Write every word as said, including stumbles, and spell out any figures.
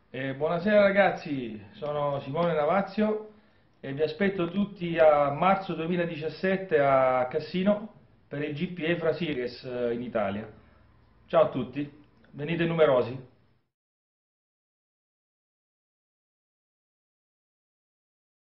Eh, buonasera ragazzi, sono Simone Navazio e vi aspetto tutti a marzo duemiladiciassette a Cassino per il G P E Fra Series eh, in Italia. Ciao a tutti, venite numerosi.